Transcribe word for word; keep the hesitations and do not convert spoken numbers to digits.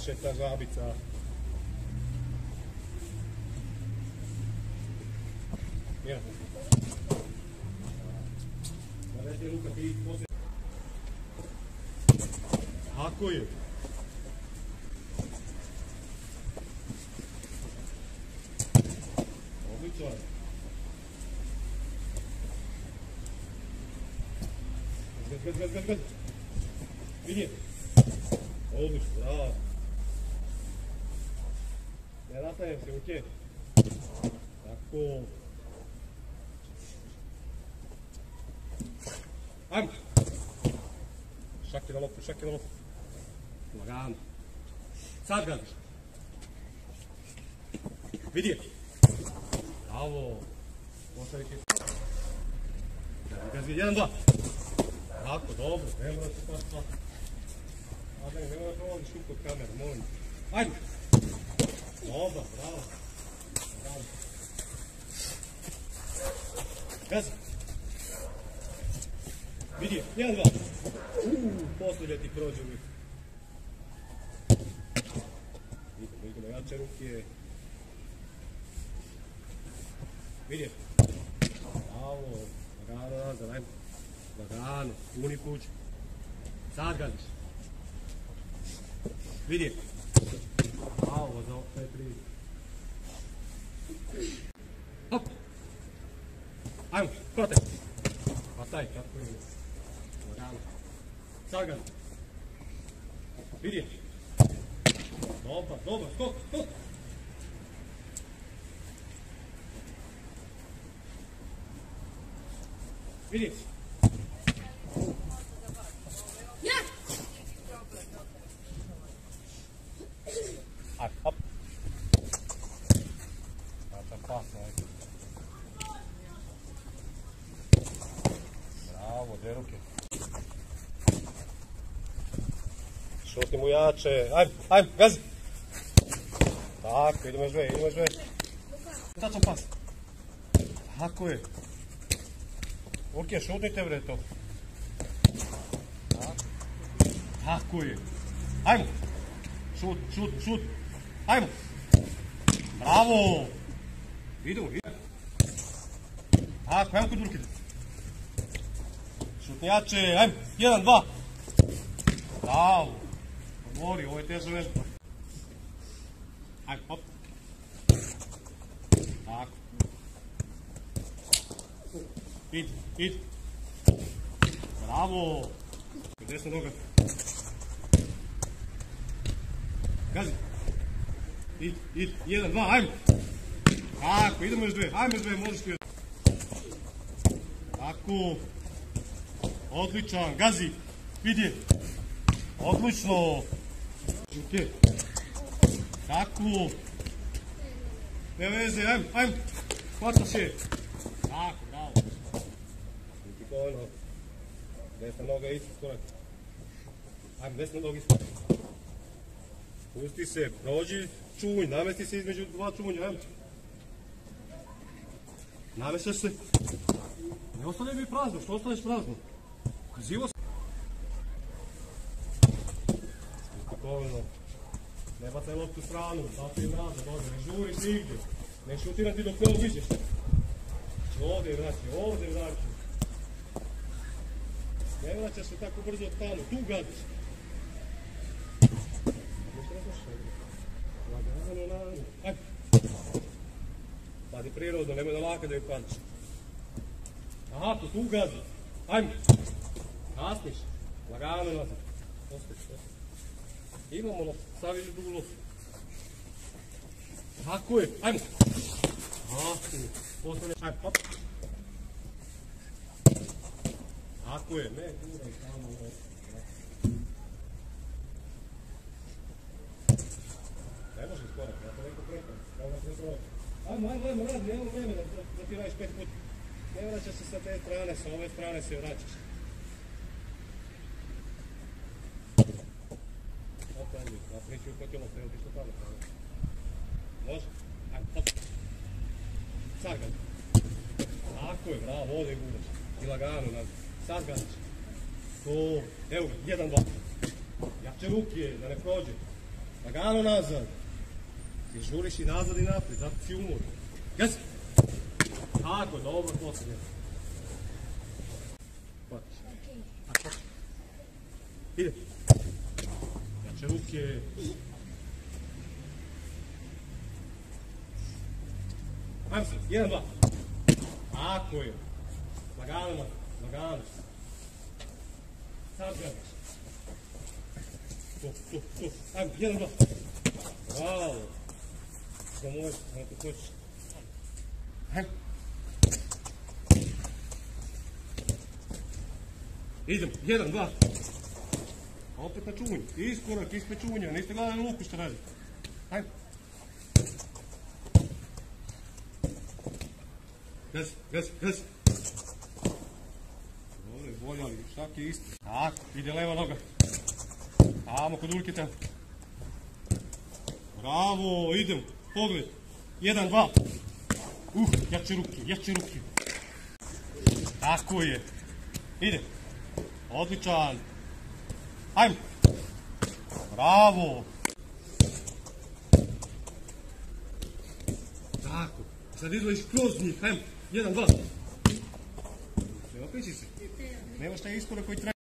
lakše ta žabica. Mira. Naredi Luka ti poslije. Tako je. Odlično. Gad, gad, gad, gad, gad. Vidi. Odlično, bravo. Ne nastajem se, okej. Tako. Ajmo. Šaki na loptu, šaki na loptu. Lagano. Sad gaziš. Vidi je. Bravo. Ostavi ti. Gazi, jedan, dva. Tako, dobro. Ne mora se pas pa. Adem, ne mora provodiš tu kod kamera, molim. Ajde. Dobro, bravo. Bravo. Gazi. Vidi je, jedan, dva. Uuu, posljednje ti prođe uvijek. Idemo, idemo, jače ruke. Vidi je. Bravo, lagano nazad, ajmo. Lagano, puni pluć. Sad gaziš. Vidi je. Bravo, za opet prije. Hop. Ajmo, protek. Pa taj, kako je. Lagano. Sad gaziš. Vidi je. Dobar, dobar, skok, skok. Vidi. Ja! Ajde, hop. Sada pas, ajde. Bravo, dve ruke. Šuti mu jače. Ajde, ajde, gazi. Tako, idemo još dve, idemo još dve. Sad sam pas. Tako je. Ok, šutnite bre to. Tako. Tako je. Ajmo. Šut, šut, šut. Ajmo. Bravo. Idemo, idemo. Tako, ajmo kod ruke. Šutni jače, ajmo. Jedan, dva. Bravo. Odmori, ovo je teža vežba. Ajmo, hop. Tako. Id, id. Bravo. Desna noga. Gazi. Id, id. Jedan, dva, ajmo. Tako, idemo još dve. Ajmo još dve, možeš ti još. Tako. Odličan, gazi. Vidi. Odlično. Ok. Tako. Ne veze, ajmo, ajmo. Hvataš je. Tako, bravo. Ono, desna noga isto korak. Ajmo, desna noga isto. Pusti se, prođi čunj, namesti se između dva čunja, ajmo. Nameštaš se. Ne ostavljaj mi prazno, što ostavljaš prazno? Ukazivo se. Spokojno. Ne bacaj loptu u stranu, bacaj im nazad, ovdje, ne žuriš nigdje. Ne šutiram ti dok ne obiđeš. Ovdje vraći, ovdje vraći. Ne vraćaš se tako brzo od tamo, tu gaziš. Lagano, lagano. Ajde. Padi prirodno, nemoj da laka da ju padiš. Aha, to tu gazi. Ajmo. Kasniš. Lagano nazad. Ostaviš, ostaviš. Imamo loptu, staviš drugu loptu. Tako je, ajmo. Tako je. Ostavljaš, ajmo, hop. Tako je, ne, guraj tamo. Ne može skorak, ja to neko prekam. Ajmo, ajmo, ajmo, radi, nemamo vreme da ti radiš pet puta. Ne vraćaš se sa te strane, sa ove strane se vraćaš. Opet, ja priču upotilo se, ti što tamo strane. Može? Ajmo, hop. Sad gađa. Tako je, bravo, ovdje guraš. I lagano nazad. Sad gađaš. To, evo ga, jedan, dva. Jače ruke, da ne prođe. Lagano nazad. Ti žuriš i nazad i naprijed, zato si umor. Gazi. Tako, dobro, posljednje. Hvatiš. A hvatiš. Ide. Jače ruke. Ajmo se, jedan, dva. Tako je. Lagano nazad, lagano. Sad gledaš. To, to, to. Ajmo, jedan, dva. Bravo. Što možeš, ako hoćeš. Ajmo. Idemo, jedan, dva. Opet na čunju. Iskorak, ispred čunja. Niste gledali luku što radi. Ajmo. Gazi, gazi, gazi. Dobro, bolje, ali štak je isto. Tako, ide leva noga. Tamo kod Goalkeepera. Bravo, idemo. Pogled. Jedan, dva. Uh, jače ruke, jače ruke. Tako je. Ide. Odličan. Ajmo. Bravo. Tako. Sad izlaziš kroz njih. Ajmo. Jedan, dva. Nema piši se. Nema šta je iskorak koji treba.